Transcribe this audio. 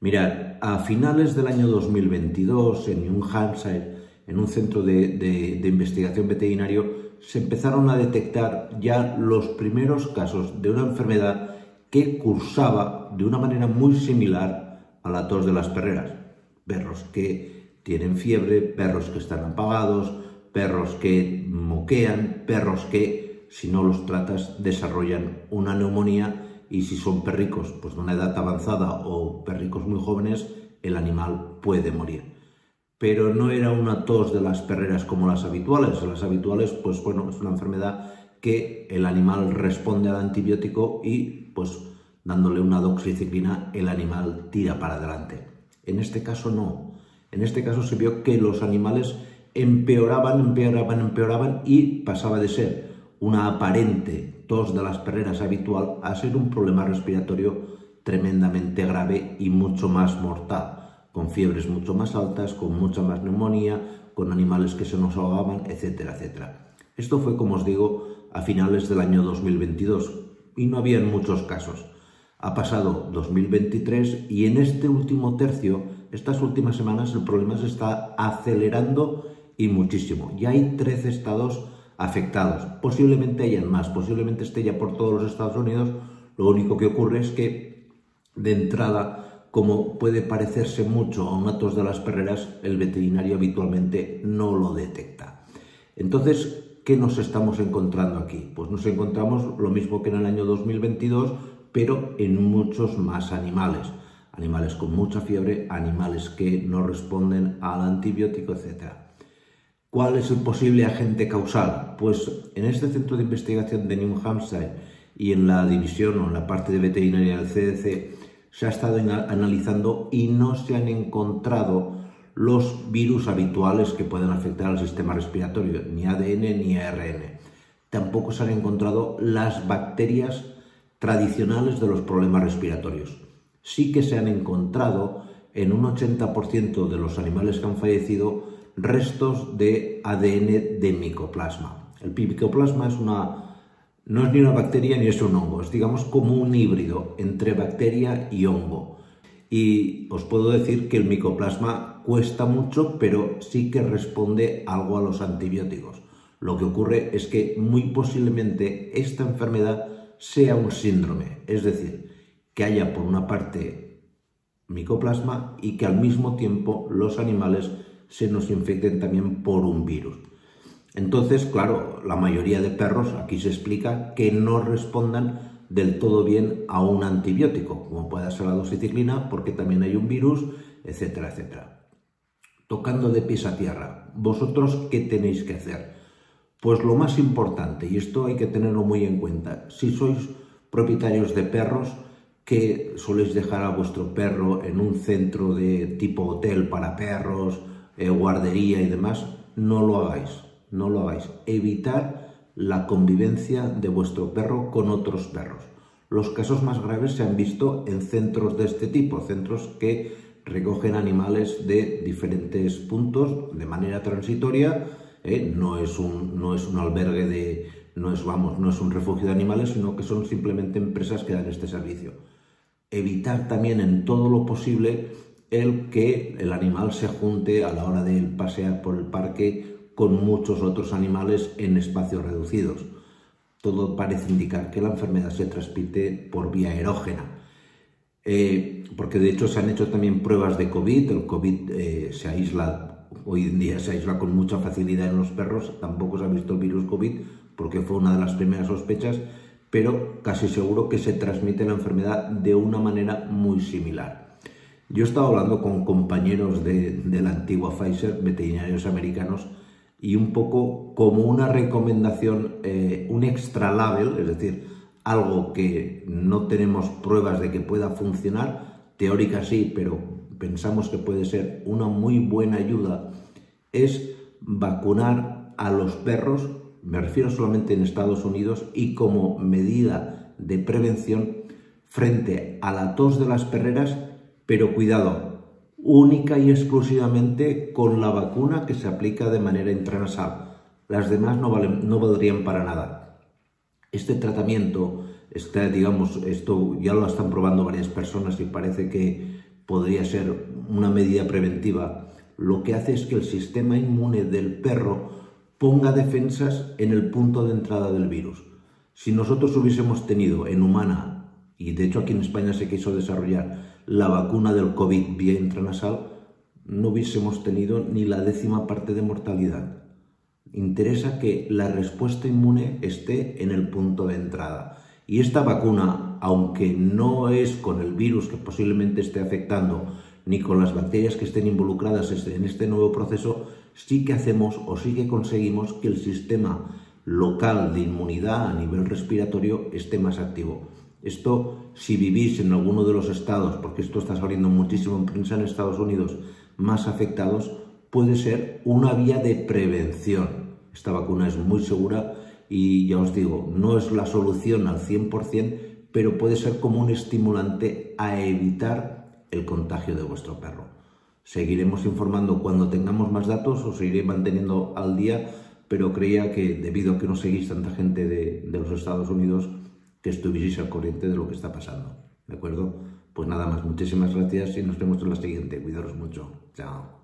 Mirad, a finales del año 2022, en New Hampshire, en un centro de investigación veterinario, se empezaron a detectar ya los primeros casos de una enfermedad que cursaba de una manera muy similar a la tos de las perreras. Perros que tienen fiebre, perros que están apagados, perros que moquean, perros que, si no los tratas, desarrollan una neumonía, y si son perricos pues de una edad avanzada o perricos muy jóvenes, el animal puede morir. Pero no era una tos de las perreras como las habituales. Las habituales, pues bueno, es una enfermedad que el animal responde al antibiótico y pues dándole una doxiciclina el animal tira para adelante. En este caso no. En este caso se vio que los animales empeoraban y pasaba de ser una aparente tos de las perreras habitual a ser un problema respiratorio tremendamente grave y mucho más mortal, con fiebres mucho más altas, con mucha más neumonía, con animales que se nos ahogaban, etcétera, etcétera. Esto fue, como os digo, a finales del año 2022 y no habían muchos casos. Ha pasado 2023 y en este último tercio, estas últimas semanas, el problema se está acelerando y muchísimo. Ya hay 13 estados afectados, posiblemente hayan más, posiblemente esté ya por todos los Estados Unidos. Lo único que ocurre es que de entrada, como puede parecerse mucho a una tos de las perreras, el veterinario habitualmente no lo detecta. Entonces, ¿qué nos estamos encontrando aquí? Pues nos encontramos lo mismo que en el año 2022, pero en muchos más animales. Animales con mucha fiebre, animales que no responden al antibiótico, etc. ¿Cuál es el posible agente causal? Pues en este centro de investigación de New Hampshire y en la división o en la parte de veterinaria del CDC se ha estado analizando y no se han encontrado los virus habituales que pueden afectar al sistema respiratorio, ni ADN ni ARN. Tampoco se han encontrado las bacterias tradicionales de los problemas respiratorios. Sí que se han encontrado en un 80% de los animales que han fallecido restos de ADN de micoplasma. El micoplasma no es ni una bacteria ni es un hongo, es digamos como un híbrido entre bacteria y hongo. Y os puedo decir que el micoplasma cuesta mucho, pero sí que responde algo a los antibióticos. Lo que ocurre es que muy posiblemente esta enfermedad sea un síndrome, es decir, que haya por una parte micoplasma y que al mismo tiempo los animales se nos infecten también por un virus. Entonces, claro, la mayoría de perros, aquí se explica, que no respondan del todo bien a un antibiótico, como puede ser la doxiciclina, porque también hay un virus, etcétera, etcétera. Tocando de pies a tierra, ¿vosotros qué tenéis que hacer? Pues lo más importante, y esto hay que tenerlo muy en cuenta, si sois propietarios de perros, que soléis dejar a vuestro perro en un centro de tipo hotel para perros, guardería y demás, no lo hagáis, no lo hagáis. Evitar la convivencia de vuestro perro con otros perros. Los casos más graves se han visto en centros de este tipo, centros que recogen animales de diferentes puntos de manera transitoria. No es un albergue no es un refugio de animales, sino que son simplemente empresas que dan este servicio. Evitar también en todo lo posible el que el animal se junte a la hora de pasear por el parque con muchos otros animales en espacios reducidos. Todo parece indicar que la enfermedad se transmite por vía erógena. Porque de hecho se han hecho también pruebas de COVID. El COVID se aísla, hoy en día se aísla con mucha facilidad en los perros. Tampoco se ha visto el virus COVID porque fue una de las primeras sospechas, pero casi seguro que se transmite la enfermedad de una manera muy similar. Yo he estado hablando con compañeros de la antigua Pfizer, veterinarios americanos, y un poco como una recomendación, un extra label, es decir, algo que no tenemos pruebas de que pueda funcionar, teórica sí, pero pensamos que puede ser una muy buena ayuda, es vacunar a los perros, me refiero solamente en Estados Unidos, y como medida de prevención frente a la tos de las perreras, pero cuidado, única y exclusivamente con la vacuna que se aplica de manera intranasal. Las demás no valdrían para nada. Este tratamiento, esto ya lo están probando varias personas y parece que podría ser una medida preventiva, lo que hace es que el sistema inmune del perro ponga defensas en el punto de entrada del virus. Si nosotros hubiésemos tenido en humana, y de hecho aquí en España se quiso desarrollar la vacuna del COVID vía intranasal, no hubiésemos tenido ni la 10ª parte de mortalidad. Interesa que la respuesta inmune esté en el punto de entrada. Y esta vacuna, aunque no es con el virus que posiblemente esté afectando, ni con las bacterias que estén involucradas en este nuevo proceso, sí que hacemos o sí que conseguimos que el sistema local de inmunidad a nivel respiratorio esté más activo. Esto, si vivís en alguno de los estados, porque esto está saliendo muchísimo en prensa en Estados Unidos, más afectados, puede ser una vía de prevención. Esta vacuna es muy segura y ya os digo, no es la solución al 100%, pero puede ser como un estimulante a evitar el contagio de vuestro perro. Seguiremos informando cuando tengamos más datos, os iré manteniendo al día, pero creía que debido a que no seguís tanta gente de los Estados Unidos, que estuvieseis al corriente de lo que está pasando. ¿De acuerdo? Pues nada más, muchísimas gracias y nos vemos en la siguiente. Cuidaros mucho. Chao.